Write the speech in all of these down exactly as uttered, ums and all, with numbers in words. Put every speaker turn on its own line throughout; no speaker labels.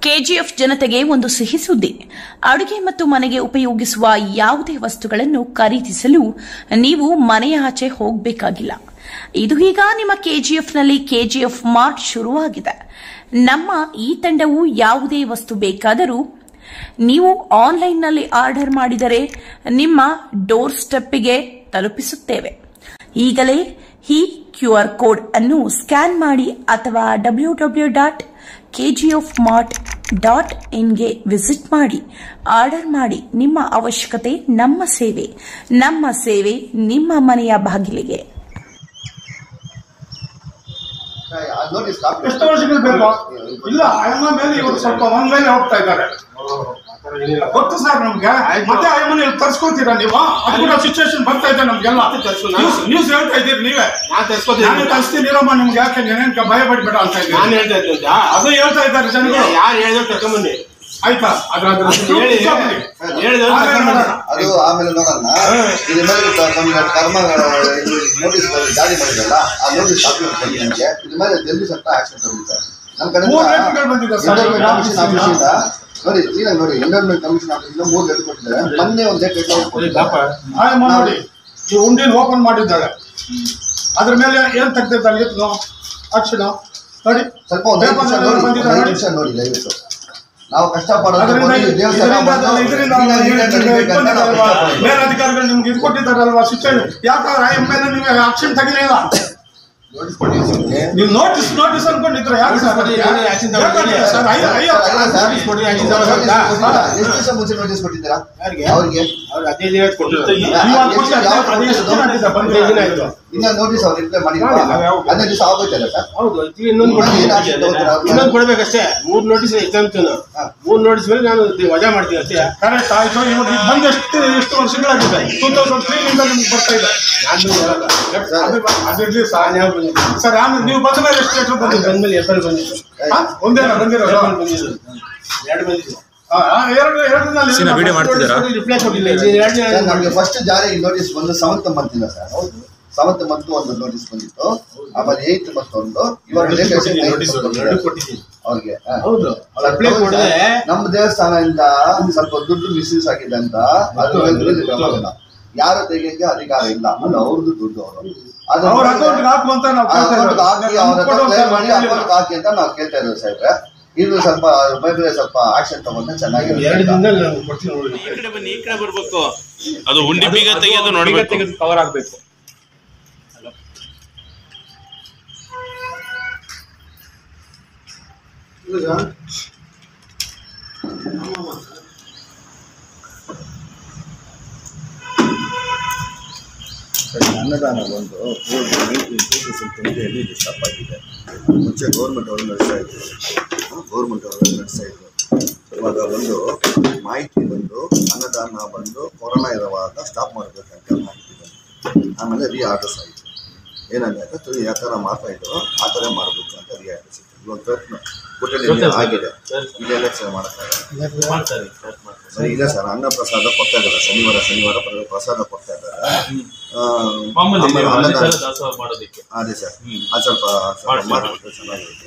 KGF ಜನತೆಗೆ ಒಂದು ಸಿಹಿ ಸುದ್ದಿ. ಅಡುಗೆ ಮತ್ತು ಮನೆಗೆ ಉಪಯೋಗಿಸುವ ಯಾವುದೇ ವಸ್ತುಗಳನ್ನು ಖರೀದಿಸಲು ನೀವು ಮನೆಯ ಆಚೆ ಹೋಗಬೇಕಾಗಿಲ್ಲ. ಇದು ಈಗ ನಿಮ್ಮ ಕೆಜಿಎಫ್ನಲ್ಲಿ ಕೆಜಿಎಫ್ ಮಾರ್ಟ್ ಶುರುವಾಗಿದೆ. ನಮ್ಮ ಈ ತಂಡವು ಯಾವುದೇ ವಸ್ತು ಬೇಕಾದರೂ ನೀವು ಆನ್ಲೈನ್ನಲ್ಲಿ ಆರ್ಡರ್ ಮಾಡಿದರೆ ನಿಮ್ಮ ಡೋರ್ ಸ್ಟೆಪ್ಗೆ ತಲುಪಿಸುತ್ತೇವೆ. ಈಗಲೇ ಈ ಕ್ಯೂಆರ್ ಕೋಡ್ ಅನ್ನು ಸ್ಕ್ಯಾನ್ ಮಾಡಿ ಅಥವಾ W W dot KGF mart dot ಇನ್ಗೆ ವಿಸಿಟ್ ಮಾಡಿ ಆರ್ಡರ್ ಮಾಡಿ. ನಿಮ್ಮ ಅವಶ್ಯಕತೆ ನಮ್ಮ ಸೇವೆ, ನಮ್ಮ ಸೇವೆ ನಿಮ್ಮ ಮನೆಯ ಬಾಗಿಲಿಗೆ.
ಎಷ್ಟು ವರ್ಷಗಳು ಬೇಕು? ಇಲ್ಲ, ಅಯ್ಯಮ್ಮ ಮೇಲೆ ಇವತ್ತು ಸ್ವಲ್ಪ ಒಂದ್ ಮೇಲೆ ಹೋಗ್ತಾ ಇದ್ದಾರೆ. ಗೊತ್ತು ಸರ್ ನಮ್ಗೆ. ಮತ್ತೆ ಅಯ್ಯಮ್ಮನ ತರ್ಸ್ಕೊತೀರಾ ನೀವು? ಅದು ಸಿಚುವೇಶನ್ ಬರ್ತಾ ಇದೆ ನಮ್ಗೆಲ್ಲ. ನ್ಯೂಸ್ ಹೇಳ್ತಾ ಇದ್ದೀರಿ ನೀವೇ. ನಾನು ತರಿಸ್ತೀನಿರಮ್ಮ ನಿಮ್ಗೆ. ಯಾಕೆ ಏನೇನ್ ಭಯ ಪಡ್ಬೇಡ ಅಂತ ಇದ್ದೀನಿ.
ನಾನು ಹೇಳ್ತಾ ಇದ್ದೆ, ಅದು
ಹೇಳ್ತಾ ಇದ್ದಾರೆ ಜನಗಳು.
ಯಾರು ಹೇಳಿದ್ರು ಕರ್ಕೊಂಬನ್ನಿ
ಆಯ್ತಾ? ಅದ್ರ
ಅದು ಆಮೇಲೆ ನೋಡೋಣ. ಇದ್ರ ಮೇಲೆ ಕರ್ಮ ನೋಟಿಸ್ ಜಾರಿ ಮಾಡಿದ್ರಲ್ಲ, ಆ ನೋಟಿಸ್ ಡಾಕ್ಯುಮೆಂಟ್ ಬಂದು ನನಗೆ ಇದ್ರ ಮೇಲೆ ಜಲ್ದಿ ಸ್ವಲ್ಪ ಆಕ್ಷನ್ ತಗೊಂಡಿದ್ದಾರೆ. ನಮ್ಮ ಕಡೆ ಕಮಿಷನ್ ಆಫೀಸಿಂದ ನೋಡಿ, ಕ್ಲೀನಾಗಿ ನೋಡಿ, ಎನ್ವಿರಾನ್ಮೆಂಟ್ ಕಮಿಷನ್ ಆಫೀಸಿಂದ ಮೂರು ಲೆಟರ್ ಕೊಟ್ಟಿದ್ದಾರೆ. ಮೊನ್ನೆ ಒಂದು ಲೆಟರ್
ನೋಡಿ, ಈ ಉಂಡಿನ ಓಪನ್ ಮಾಡಿದ್ದಾರೆ. ಅದ್ರ ಮೇಲೆ ಏನ್ ತೆಗ್ದಿದ್ದಾರೆ ಅಕ್ಷಣ ನೋಡಿ.
ಸ್ವಲ್ಪ ಒಂದು ನಿಮಿಷ ನೋಡಿ ದಯವಿಟ್ಟು. ನಾವು ಕಷ್ಟಪಡೋದು
ಮೇಲಧಿಕಾರಿಗಳು ನಿಮ್ಗೆ ಇದು ಕೊಟ್ಟಿದ್ದಾರಲ್ವಾ ಶಿಕ್ಷಣ, ಯಾಕಂದ್ರೆ ಐ ಮೇಲೆ ನಿಮಗೆ ಆಕ್ಷನ್ ತೆಗಿಲಿಲ್ಲ. ನೀವು ನೋಟಿಸ್ ನೋಟಿಸ್ ಅನ್ಕೊಂಡಿದ್ರೆ ಯಾಕೆ ಸರ್?
ಎಷ್ಟು ದಿವಸ ಮುಂಚೆ ನೋಟಿಸ್ ಕೊಟ್ಟಿದ್ದೀರಾ ಅವ್ರಿಗೆ? ಇನ್ನ ನೋಟಿಸ್ ಅವ್ರು ರಿಪ್ಲೈ ಮಾಡಿಲ್ಲ. ಹದಿನೈದು ದಿವಸ ಆಗೋಯ್ತಲ್ಲ ಸರ್?
ಇನ್ನೊಂದು ಕೊಡ್ಬೇಕಷ್ಟೇ. ಮೂರ್ ನೋಟಿಸ್ ಎಕ್ಸಾಮ್ ಮೂರ್ ನೋಟಿಸ್ ಮೇಲೆ ನಾನು ವಜಾ ಮಾಡ್ತೀನಿ ಅಷ್ಟೇ.
ಕರೆಕ್ಟ್ ಆಯ್ತು. ಇವಾಗ ಬಂದು ಎಷ್ಟು ಎಷ್ಟು ವರ್ಷಗಳಾಗಿದೆ? ಟೂ ತೌಸಂಡ್ ತ್ರೀ ನಿಂದ ನಿಮ್ಗೆ ಬರ್ತಾ ಇದೆ. ಅದಿರ್ಲಿ ಸರ್. ಆಮೇಲೆ ನೀವು ಬಂದ ಮೇಲೆ ಎಷ್ಟು ಲೆಟರ್ ಬಂದಿದೆ?
ಬಂದ್ಮೇಲೆ ಎಫ್ಐಆರ್ ಬಂದಿದ್ದು
ಒಂದೇನ ಬಂದಿರೋದು?
ಎರಡು ಬಂದಿದ್ದು.
ರಿಪ್ಲೈ ಕೊಟ್ಟಿಲ್ಲ. ನಮಗೆ ಫಸ್ಟ್ ಜಾರಿ ನೋಟಿಸ್ ಬಂದು ಸೆವೆಂತ್ ಮಂತ್ ಇಲ್ಲ ಸರ್. ಸೆವೆಂತ್ ಮಂತ್ ಒಂದು ನೋಟಿಸ್ ಬಂದಿತ್ತು. ಆಮೇಲೆ ಏತ್ ಮಂತ್ ಒಂದು. ಇವಾಗ ಅವ್ರಿಗೆ ನಮ್ಮ ದೇವಸ್ಥಾನದಿಂದ ಸ್ವಲ್ಪ ದುಡ್ಡು ಮಿಸ್ಯೂಸ್ ಆಗಿದೆ ಅಂತ ಅದು ಯಾರು ತೆಗಿಯಕ್ಕೆ ಅಧಿಕಾರ ಇಲ್ಲ. ಅದು ಅವ್ರದ್ದು ದುಡ್ಡು. ಅವರು ಹಾಕಿ ಅಂತ ನಾವು ಕೇಳ್ತಾ ಇದ್ದೇವೆ ಸಾಹೇಬ್ರೆ. ಇದು ಸ್ವಲ್ಪ ಮೇಲೆ ಸ್ವಲ್ಪ ಆಕ್ಷನ್ ತಗೊಂಡ್ರೆ ಚೆನ್ನಾಗಿರುತ್ತೆ.
ಅದು ಉಂಡಿ ಬೀಗ ತೆಗೆಯೋದು ನೋಡ್ಬೇಕು,
ಕವರ್ ಆಗ್ಬೇಕು.
ಅನ್ನದಾನ ಬಂದು ಟ್ವೆಂಟಿಯಲ್ಲಿ ಸ್ಟಾಪ್ ಆಗಿದೆ. ಮುಂಚೆ ಗೌರ್ಮೆಂಟ್ ಅವರು ನಡೆಸ್ತಾ ಇದ್ರು ಗೌರ್ಮೆಂಟ್ ಅವರು ನಡೆಸ್ತಾ ಇದ್ರು ಇವಾಗ ಬಂದು ಮಾಹಿತಿ ಬಂದು ಅನ್ನದಾನ ಬಂದು ಕೊರೋನಾ ಇರುವಾಗ ಸ್ಟಾಪ್ ಮಾಡಬೇಕಂತ ಮಾಹಿತಿ ಬಂದು ಆಮೇಲೆ ರೀ ಆರ್ಡರ್ಸ್ ಆಯಿತು. ಏನಾಗುತ್ತೆ ಯಾವ ಥರ ಮಾಡ್ತಾ ಇದ್ರು ಆ ಥರ ಮಾಡಬೇಕು ಅಂತ ರೀ ಆರ್ಡರ್ಸ್ ಇತ್ತು. ಇವಾಗ ಪ್ರಯತ್ನ ಕುಟುಂಬ ಆಗಿದೆ. ಇದೆಲ್ಲ ಸರ್ ಮಾಡ್ತಾರೆ ಇಲ್ಲ ಸರ್. ಅನ್ನ ಪ್ರಸಾದ ಕೊಡ್ತಾ ಇದ್ದಾರೆ. ಶನಿವಾರ ಶನಿವಾರ ಪ್ರಸಾದ ಕೊಡ್ತಾ ಇದ್ದಾರೆ. ಅದೇ ಸರ್, ಅದು ಸ್ವಲ್ಪ ಮಾಡಿಬಿಟ್ರೆ ಚೆನ್ನಾಗಿರುತ್ತೆ.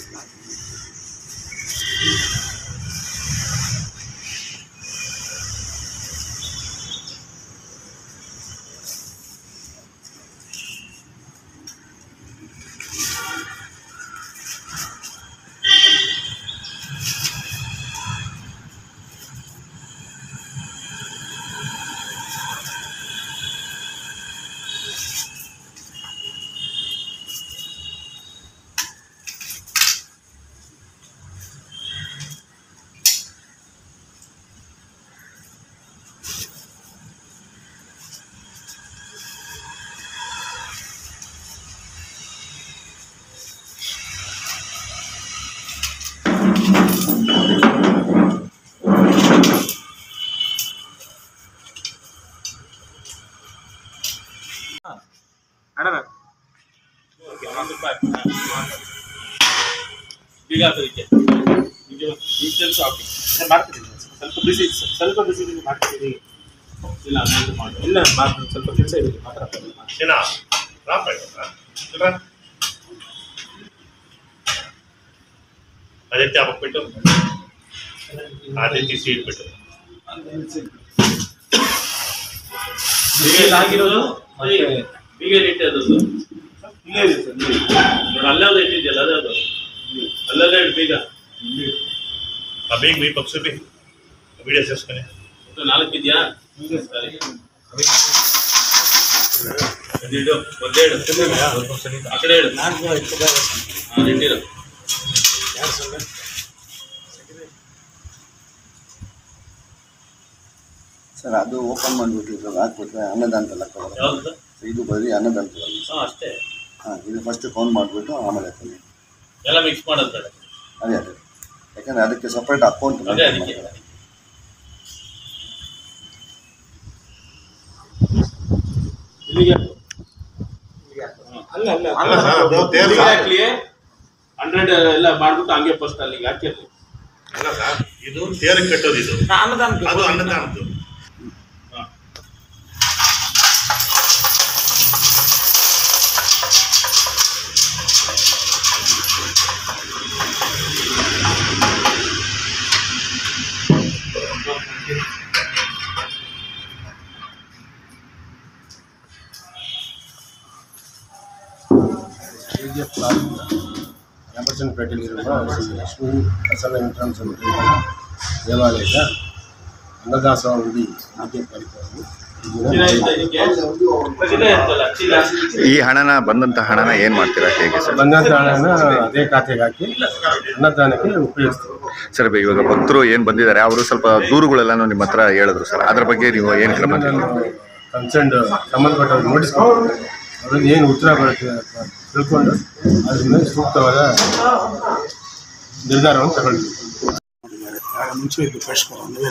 ಈಗ ಅದಕ್ಕೆ ಡೀಟೇಲ್ಸ್ ಶಾಪಿಂಗ್ ಮಾಡ್ತಿದ್ದೀನಿ. ಸ್ವಲ್ಪ ಬಿಸಿ ಸ್ವಲ್ಪ ಬಿಸಿ ಮಾಡ್ತಿದ್ದೀನಿ. ಇಲ್ಲ ನಾನು ಮಾಡಿ ಇಲ್ಲ ಮಾತ್ರ ಸ್ವಲ್ಪ ಕೆಲಸ ಇದೆ ಮಾತಾಡ್ತೀನಿ. ಏನ ರಾಪ್ ಆಯ್ತಾ ಇಲ್ಲ ಅದಕ್ಕೆ ಹಾಕ್ಬಿಟ್ಟು ಅದೇ ಟಿಸಿ ಇಟ್ಬಿಟ್ಟು ಆಗಿರೋದು ಬೀಗ ಇಟ್ಟದ್ದು
ಇಲ್ಲೇ ಇದೆ ಸರ್
ನೋಡಿ ಅಲ್ಲಾವ್ದು ಇಟ್ಟಿದ್ಯಲ್ಲ ಅದೇ ಅದು ಅಲ್ಲಲ್ಲೇ ಇಟ್ಟು ಬೀಗ ಆ ಬೀಗ ಬೀಗ ಪಕ್ಷ ಬೀಗ ವಿಡಿಯೋ ಸೇರ್ಸ್ಕೊನೆ ನಾಲ್ಕು ಇದೆಯಾ ಸರಿ ಇಡು ಒಂದೇ ಇಡು ಆ ಕಡೆ ಇಡು ಹಾಂ ಇಟ್ಟಿರು
ಸರ್ ಅದು ಓಪನ್ ಮಾಡಿಬಿಟ್ಟು ಇದ್ರಲ್ಲಿ ಹಾಕ್ಬಿಟ್ರೆ ಅನ್ನದಾಂತ ಲೆಕ್ಕ ಬರುತ್ತೆ.
ಯಾವ್ದು
ಇದು ಬರೀ ಅನ್ನದಾಂತ
ಹಾಂ ಅಷ್ಟೇ
ಹಾಂ ಇದು ಫಸ್ಟ್ ಕೌಂಟ್ ಮಾಡಿಬಿಟ್ಟು ಆಮೇಲೆ ಹಾಕ್ತೀನಿ
ಎಲ್ಲ ಮಿಕ್ಸ್ ಮಾಡೋದು ಬೇಡ
ಅದೇ ಅದೇ ಯಾಕಂದರೆ ಅದಕ್ಕೆ ಸಪ್ರೇಟ್ ಅಕೌಂಟ್
ಅದೇ ಅದಕ್ಕೆ ಇಲ್ಲಿಗೆ
ಅಲ್ಲ ಅಲ್ಲ
ಅಲ್ಲ ಸರ್ ಅದು ತೇರು ಹಾಕ್ಲಿ ಹಂಡ್ರೆಡ್ ಎಲ್ಲ ಮಾಡ್ಬಿಟ್ಟು ಹಂಗೆ ಫಸ್ಟ್ ಅಲ್ಲಿಗೆ ಹಾಕಿರ್ಲಿ ಅಲ್ಲ ಸರ್ ಇದು ತೇರಿಗೆ ಕಟ್ಟೋದು ಇದು ಅನ್ನದಾನ ಅದು ಅನ್ನದಾನದ್ದು
ರಾಮಚಂದ್ರಪೇಟೆಯಲ್ಲಿರುವ ಶ್ರೀ ಲಕ್ಷ್ಮೀ ಪ್ರಸನ್ನ ಎಂಟ್ರನ್ಸ್ ದೇವಾಲಯದ ಅನ್ನದಾಸೋಹ ಉಡಿ ಆದ್ಯ ಕಾರ್ಯಕ್ರಮ
ಈ ಹಣನ ಬಂದಂತ ಹಣನ ಏನ್ ಮಾಡ್ತೀರಾ ಹೇಗೆ ಸರ್?
ಬಂದಂತ ಹಣನ ಅದೇ ಖಾತೆಗೆ ಹಾಕಿ ಅನ್ನದಾನಕ್ಕೆ ಉಪಯೋಗಿಸ್ತೀವಿ
ಸರ್ ಇವಾಗ ಭಕ್ತರು ಏನ್ ಬಂದಿದ್ದಾರೆ ಅವರು ಸ್ವಲ್ಪ ದೂರುಗಳೆಲ್ಲಾನು ನಿಮ್ಮ ಹತ್ರ ಹೇಳಿದ್ರು ಸರ್, ಅದ್ರ ಬಗ್ಗೆ ನೀವು ಏನ್ ಕ್ರಮ ತಗೊಂಡ್ರಿ?
ಕನ್ಸರ್ನ್ ಸಂಬಂಧಪಟ್ಟವ್ರು ನೋಟಿಸ್ ಅವ್ರಿಗೆ ಏನು ಉತ್ತರ ಬರುತ್ತೆ ಅಂತ ತಿಳ್ಕೊಂಡು ಅದ್ರ ಮೇಲೆ ಸೂಕ್ತವಾದ ನಿರ್ಧಾರವನ್ನು ತಗೊಂಡ್ವಿ.
ಮುಂಚೆ ಇದ್ದು ಫ್ರೆಶ್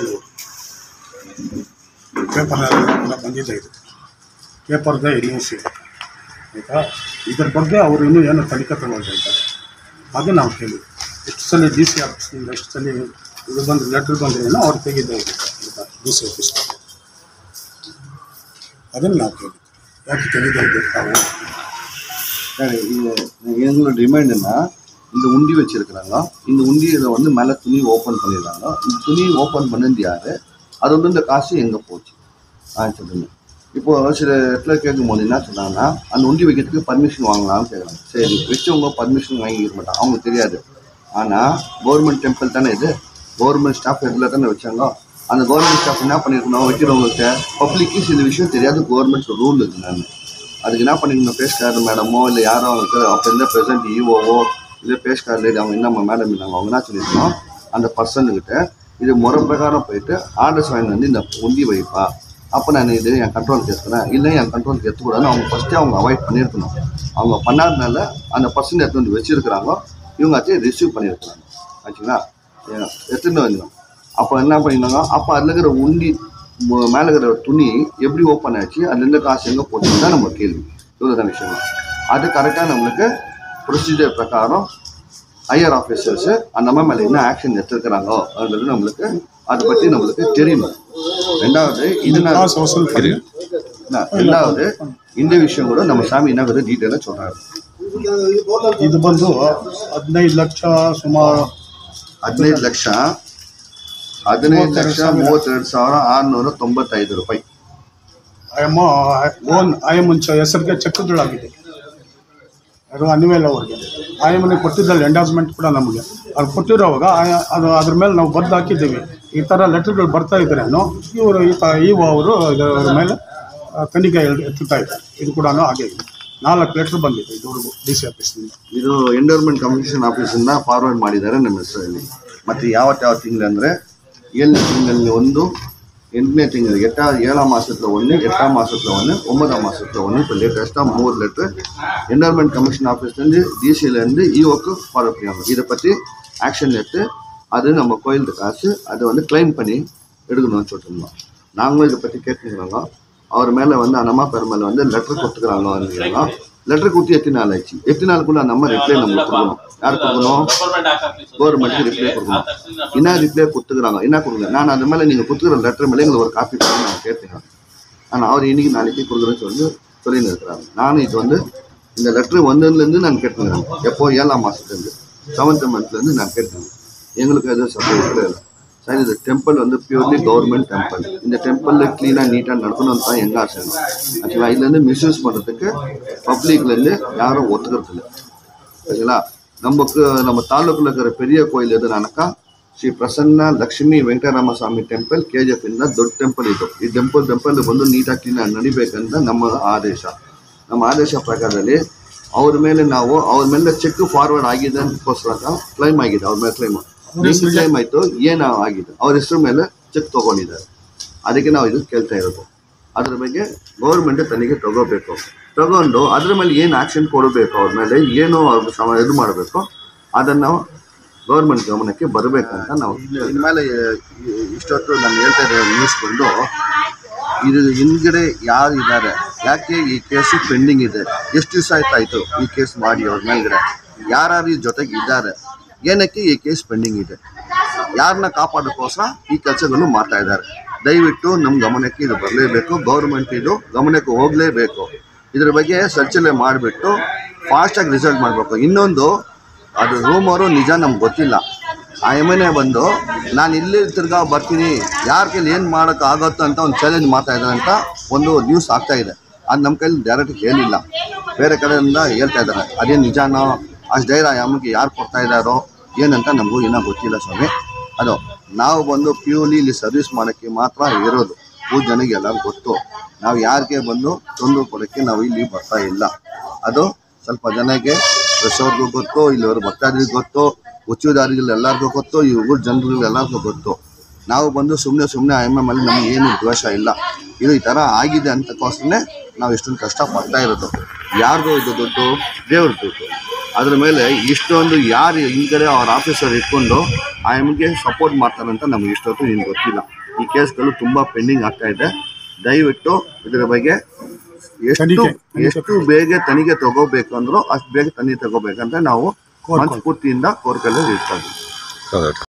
ಪೇಪರ್ನೆಲ್ಲ ಬಂದಿದೆ ಇದು ಪೇಪರ್ದೇ ನ್ಯೂಸ್ ಇದೆ ಆಯಿತಾ. ಇದ್ರ ಬಗ್ಗೆ ಅವರು ಇನ್ನೂ ಏನೋ ತನಿಖೆ ತಗೊಳ್ತಾ ಇದ್ದಾರೆ. ಅದು ನಾವು ಕೇಳಿ ಎಷ್ಟು ಸಲ ಡಿ ಸಿ ಆಫೀಸ್ನಿಂದ ಎಷ್ಟು ಸಲ ಇದು ಬಂದು ಲೆಟ್ರ್ ಬಂದ್ರೇನೋ ಅವ್ರು ತೆಗಿತಾ ಇದ್ದಾರೆ ಡಿ ಸಿ ಆಫೀಸ್ ಅದನ್ನು ನಾವು ಕೇಳಿ ಯಾಕೆ ತೆಗಿತಾ ಇದ್ದೀವಿ ನಾವು
எங்களோட டிமாண்ட் என்ன, இந்த உண்டி வச்சிருக்கிறாங்க, இந்த உண்டியில் வந்து மேலே துணி ஓப்பன் பண்ணிடுறாங்க. இந்த துணி ஓப்பன் பண்ணது யார், அது வந்து இந்த காசு எங்கே போச்சு ஆ சொல்லுங்க. இப்போது சில இடத்துல கேட்கும் போது என்ன சொன்னாங்கன்னா அந்த உண்டி வைக்கிறதுக்கு பர்மிஷன் வாங்கலாம்னு கேட்குறாங்க. சரி வச்சவங்க பர்மிஷன் வாங்கிக்க மாட்டாங்க, அவங்களுக்கு தெரியாது. ஆனால் கவர்மெண்ட் டெம்பிள் தானே இது, கவர்மெண்ட் ஸ்டாஃப் இதில் தானே வச்சாங்க. அந்த கவர்மெண்ட் ஸ்டாஃப் என்ன பண்ணியிருக்கணும், வைக்கிறவங்களுக்கு பப்ளிக்கு சில விஷயம் தெரியாது, கவர்மெண்ட் ரூல் இருக்குது. நான் அதுக்கு என்ன பண்ணிக்கணும், பேஷ்கார் மேடமோ இல்லை யாரோ அவங்களுக்கு அப்போ இருந்த ப்ரெசென்ட் ஈஓவோ இல்லை பேஷ்கார் லேடி அவங்க என்னம்மா மேடம் இருந்தாங்க, அவங்க என்ன சொல்லியிருக்கணும் அந்த பர்சனுக்கிட்ட இது முறை பிரகாரம் போயிட்டு ஆர்டர்ஸ் வாங்கி வந்து இந்த உண்டி வைப்பா, அப்போ நான் இது என் கண்ட்ரோலுக்கு எடுத்துக்கிறேன், இல்லை என் கண்ட்ரோலுக்கு எடுத்துக்கூடாதுன்னு அவங்க ஃபஸ்ட்டே அவங்க அவாய்ட் பண்ணியிருக்கணும். அவங்க பண்ணாதனால அந்த பர்சன் எடுத்து வந்து வச்சுருக்கிறாங்க, இவங்க அதையும் ரிசீவ் பண்ணியிருக்கிறாங்க ஆச்சுங்களா, எடுத்துகிட்டு வந்துடும். அப்போ என்ன பண்ணியிருந்தாங்க, அப்போ அதில் இருக்கிற உண்டி மேலே இருக்கிற துணி எப்படி ஓப்பன் ஆச்சு, அதுலேருந்து காசு எங்கே போச்சுன்னு தான் நம்ம கேள்வி. இவ்வளோ தான் விஷயம். அது கரெக்டாக நம்மளுக்கு ப்ரொசீஜர் பிரகாரம் ஹையர் ஆஃபீஸர்ஸு அந்த மாதிரி மேலே என்ன ஆக்ஷன் எடுத்துருக்கிறாங்களோ அப்படின்றது நம்மளுக்கு அதை பற்றி நம்மளுக்கு தெரியணும். ரெண்டாவது இது ரெண்டாவது இந்த விஷயம் கூட நம்ம சாமி என்ன கூட டீட்டெயிலாக சொல்கிறாங்க.
ಇದು ಬಂದು ಹದಿನೈದು ಲಕ್ಷ ಸುಮಾರು
ಹದಿನೈದು ಲಕ್ಷ ಹದಿನೈದು ಲಕ್ಷ ಮೂವತ್ತೆರಡು ಸಾವಿರ ಆರುನೂರ ತೊಂಬತ್ತೈದು ರೂಪಾಯಿ
ಆಯಮ್ಮ ಓನ್ ಆಯಮ್ಮನ ಹೆಸರಿಗೆ ಚೆಕ್ಗಳಾಗಿದೆ. ಅದು ಅನಿವೇಲ್ ಅವ್ರಿಗೆ ಆಯಮ್ಮನಿಗೆ ಕೊಟ್ಟಿದ್ದಲ್ಲಿ ಎಂಡಾರ್ಸ್ಮೆಂಟ್ ಕೂಡ ನಮಗೆ ಅದು ಕೊಟ್ಟಿರೋವಾಗ ಅದು ಅದ್ರ ಮೇಲೆ ನಾವು ಬರೆದು ಹಾಕಿದ್ದೀವಿ. ಈ ಥರ ಲೆಟರ್ಗಳು ಬರ್ತಾ ಇದ್ರೇನು ಇವರು ಈ ತ ಇವು ಅವರು ಇದರ ಮೇಲೆ ತನಿಖೆ ಎತ್ತುತ್ತಾ ಇದ್ದಾರೆ. ಇದು ಕೂಡ ಹಾಗೆ ಇದೆ. ನಾಲ್ಕು ಲೆಟ್ರ್ ಬಂದಿದೆ ಇದುವರೆಗೂ ಡಿ ಸಿ ಆಫೀಸ್ನಿಂದ.
ಇದು ಎಂಡೋರ್ಮೆಂಟ್ ಕಮಿಷನ್ ಆಫೀಸಿಂದ ಫಾರ್ವರ್ಡ್ ಮಾಡಿದ್ದಾರೆ ನಮ್ಮ ಹೆಸರಲ್ಲಿ. ಮತ್ತು ಯಾವತ್ತು ಯಾವ ತಿಂಗಳಂದರೆ ஏழு திங்களில் ஒன்று ಎಂಟನೇ ತಿಂಗಳು ಎಟ್ಟ ಏಳಾம் மாதத்தில் ஒன்று எட்டாம் மாதத்தில் ஒன்று ஒன்பதாம் மாதத்தில் ஒன்று இப்போ லேட்டஸ்ட்டாக மூணு லெட்ரு என்வரன்மெண்ட் கமிஷன் ஆஃபீஸ்லேருந்து டிசியிலேருந்து இஓக்கு ஃபாலோ பண்ணுவாங்க. இதை பற்றி ஆக்ஷன் எடுத்து அது நம்ம கோயிலுக்கு காசு அதை வந்து கிளைம் பண்ணி எடுக்கணும்னு சொல்லிட்டுருந்தோம். நாங்களும் இதை பற்றி கேட்டுக்கிறாங்க. அவர் மேலே வந்து அண்ணம்மா பேர் மேலே வந்து லெட்டர் கொடுத்துக்கிறாங்க. வந்துக்கிறாங்க லெட்டர் கொடுத்து எத்தனை நாள் ஆச்சு, எத்தனை நாளுக்குள்ள நம்ம ரிப்ளை நம்மளுக்கு கொடுக்கணும். யார் கொடுக்கணும், கவர்மெண்ட்டுக்கு ரிப்ளை கொடுக்கணும். என்ன ரிப்ளை கொடுத்துக்கிறாங்க, என்ன கொடுங்க, நான் அது மேலே நீங்கள் கொடுத்துக்கிற லெட்டர் மேலே எங்களுக்கு ஒரு காப்பி பண்ணி நாங்கள் கேட்டுங்க. ஆனால் அவர் இன்றைக்கி நாளைக்கு கொடுக்குறேன்னு சொல்லி சொல்லின்னு இருக்கிறாங்க. நானும் இது வந்து இந்த லெட்ரு வந்ததுலேருந்து நான் கேட்டுக்கிறேன். எப்போ ஏழாம் மாதத்துலேருந்து செவன்த் மந்த்லேருந்து நான் கேட்டுக்கிறேன். எங்களுக்கு எதுவும் சப்போர்ட் இல்லை சார். இது டெம்பிள் வந்து பியூர்லி கவர்மெண்ட் டெம்பிள். இந்த டெம்பிளில் க்ளீனாக நீட்டாக நடக்கணும்னு தான் எங்கள் ஆசை. ஆக்சுவலாக இதுலேருந்து மிஸ்யூஸ் பண்ணுறதுக்கு பப்ளிக்லேருந்து யாரும் ஒத்துக்கிறது இல்லை. சரிங்களா? நமக்கு நம்ம ತಾಲೂಕಲ್ಲಿ இருக்கிற பெரிய கோயில் எதுனாக்கா Shri Prasanna Lakshmi Venkataramaswamy temple K G F ಇಂದ ದೊಡ್ಡ ಟೆಂಪಲ್ ಇದು. ಈ ಟೆಂಪಲ್ ಟೆಂಪಲ್ ಬಂದು ನೀಟಾಗಿ ಕ್ಲೀನಾಗಿ ನಡಿಬೇಕಂತ ನಮ್ಮ ಆದೇಶ. ನಮ್ಮ ಆದೇಶ ಪ್ರಕಾರದಲ್ಲಿ ಅವ್ರ ಮೇಲೆ ನಾವು ಅವ್ರ ಮೇಲೆ ಚೆಕ್ ಫಾರ್ವರ್ಡ್ ಆಗಿದೆ ಅದಕ್ಕೋಸ್ಕರ ಕ್ಲೈಮ್ ಆಗಿದೆ. ಅವ್ರ ಮೇಲೆ ಕ್ಲೈಮ್ ಕ್ಲೈಮ್ ಆಯಿತು, ಏನು ಆಗಿದೆ ಅವ್ರ ಹೆಸರು ಮೇಲೆ ಚೆಕ್ ತೊಗೊಂಡಿದ್ದಾರೆ. ಅದಕ್ಕೆ ನಾವು ಇದು ಕೇಳ್ತಾ ಇರೋದು. ಅದ್ರ ಬಗ್ಗೆ ಗೌರ್ಮೆಂಟ್ ತನಿಖೆ ತಗೋಬೇಕು. ತಗೊಂಡು ಅದ್ರ ಮೇಲೆ ಏನು ಆ್ಯಕ್ಷನ್ ಕೊಡಬೇಕು, ಅವ್ರ ಮೇಲೆ ಏನು ಅವ್ರ ಸಮ ಇದು ಮಾಡಬೇಕು ಅದನ್ನು ಗೌರ್ಮೆಂಟ್ ಗಮನಕ್ಕೆ ಬರಬೇಕಂತ ನಾವು ಇನ್ಮೇಲೆ ಇಷ್ಟೊತ್ತು ನಾನು ಹೇಳ್ತಾ ಇರೋ ನ್ಯೂಸ್ ಬಂದು ಇದು ಹಿಂದ್ಗಡೆ ಯಾರು ಇದ್ದಾರೆ, ಯಾಕೆ ಈ ಕೇಸು ಪೆಂಡಿಂಗ್ ಇದೆ, ಎಷ್ಟು ದಿವಸ ಆಯ್ತಾಯಿತು ಈ ಕೇಸ್ ಮಾಡಿ, ಅವ್ರ ಮೇಲ್ಗಡೆ ಯಾರ್ಯಾರು ಈ ಜೊತೆಗೆ ಇದ್ದಾರೆ, ಏನಕ್ಕೆ ಈ ಕೇಸ್ ಪೆಂಡಿಂಗ್ ಇದೆ, ಯಾರನ್ನ ಕಾಪಾಡೋಕ್ಕೋಸ್ಕರ ಈ ಕೆಲಸಗಳನ್ನು ಮಾಡ್ತಾ ಇದ್ದಾರೆ. ದಯವಿಟ್ಟು ನಮ್ಮ ಗಮನಕ್ಕೆ ಇದು ಬರಲೇಬೇಕು. ಗೌರ್ಮೆಂಟ್ ಇದು ಗಮನಕ್ಕೆ ಹೋಗಲೇಬೇಕು. ಇದ್ರ ಬಗ್ಗೆ ಚರ್ಚೆ ಮಾಡಿಬಿಟ್ಟು ಫಾಸ್ಟಾಗಿ ರಿಸಲ್ಟ್ ಮಾಡಬೇಕು. ಇನ್ನೊಂದು ಅದು ರೂಮರು ನಿಜ ನಮ್ಗೆ ಗೊತ್ತಿಲ್ಲ. ಆ ಎಮ್ ಎನ್ ಎ ಬಂದು ನಾನು ಇಲ್ಲಿ ತಿರ್ಗಾ ಬರ್ತೀನಿ, ಯಾರ ಕೈಲಿ ಏನು ಮಾಡೋಕ್ಕೆ ಆಗುತ್ತೋ ಅಂತ ಒಂದು ಚಾಲೆಂಜ್ ಮಾಡ್ತಾ ಇದ್ದಾರೆ ಅಂತ ಒಂದು ನ್ಯೂಸ್ ಆಗ್ತಾ ಇದೆ. ಅದು ನಮ್ಮ ಕೈಲಿ ಡೈರೆಕ್ಟ್ ಹೇಳಿಲ್ಲ, ಬೇರೆ ಕಡೆಯಿಂದ ಹೇಳ್ತಾ ಇದ್ದಾರೆ. ಅದೇನು ನಿಜಾನೋ ಅಷ್ಟು ಧೈರ್ಯ ನಮಗೆ ಯಾರು ಕೊಡ್ತಾ ಇದ್ದಾರೋ ಏನಂತ ನಮಗೂ ಏನೋ ಗೊತ್ತಿಲ್ಲ ಸ್ವಾಮಿ. ಅದು ನಾವು ಬಂದು ಪ್ಯೂರ್ಲಿ ಇಲ್ಲಿ ಸರ್ವಿಸ್ ಮಾಡೋಕ್ಕೆ ಮಾತ್ರ ಇರೋದು. ಮೂರು ಜನಕ್ಕೆ ಎಲ್ಲರಿಗೂ ಗೊತ್ತು. ನಾವು ಯಾರಿಗೆ ಬಂದು ತೊಂದರೆ ಕೊಡೋಕ್ಕೆ ನಾವು ಇಲ್ಲಿ ಬರ್ತಾ ಇಲ್ಲ. ಅದು ಸ್ವಲ್ಪ ಜನಕ್ಕೆ ಪ್ರೆಸ್ಸವ್ರಿಗೂ ಗೊತ್ತು, ಇಲ್ಲಿವರು ಭಕ್ತಾದಿಗಳಿಗೆ ಗೊತ್ತು, ಹುಚ್ಚುದಾರಿಗಳು ಎಲ್ಲರಿಗೂ ಗೊತ್ತು, ಈ ಊರು ಜನರಿಗೆ ಎಲ್ಲರಿಗೂ ಗೊತ್ತು. ನಾವು ಬಂದು ಸುಮ್ಮನೆ ಸುಮ್ಮನೆ ಐ ಎಮ್ ಎಮ್ ಅಲ್ಲಿ ನಮಗೆ ಏನು ದ್ವೇಷ ಇಲ್ಲ. ಇದು ಈ ಥರ ಆಗಿದೆ ಅಂತಕ್ಕೋಸ್ಕರನೇ ನಾವು ಇಷ್ಟೊಂದು ಕಷ್ಟಪಡ್ತಾ ಇರೋದು. ಯಾರಿಗೂ ಇದು ದುಡ್ಡು ದೇವ್ರ ದುಡ್ಡು. ಅದ್ರ ಮೇಲೆ ಇಷ್ಟೊಂದು ಯಾರು ಹಿಂದ್ಗಡೆ ಅವ್ರ ಆಫೀಸರ್ ಇಟ್ಕೊಂಡು ಆ ಎಮ್ಗೆ ಸಪೋರ್ಟ್ ಮಾಡ್ತಾರಂತ ನಮ್ಗೆ ಇಷ್ಟೊತ್ತು ಏನು ಗೊತ್ತಿಲ್ಲ. ಈ ಕೇಸ್ಗಳು ತುಂಬ ಪೆಂಡಿಂಗ್ ಆಗ್ತಾ ಇದೆ. ದಯವಿಟ್ಟು ಇದರ ಬಗ್ಗೆ ಎಷ್ಟು ಎಷ್ಟು ಬೇಗ ತನಿಖೆ ತಗೋಬೇಕು ಅಂದ್ರೂ ಅಷ್ಟು ಬೇಗ ತನಿಖೆ ತಗೋಬೇಕಂತ ನಾವು ಮನಸ್ಫೂರ್ತಿಯಿಂದ ಕೋರ್ಕಲ್ಲಿ ಇರ್ತಾ ಇದ್ದೀವಿ.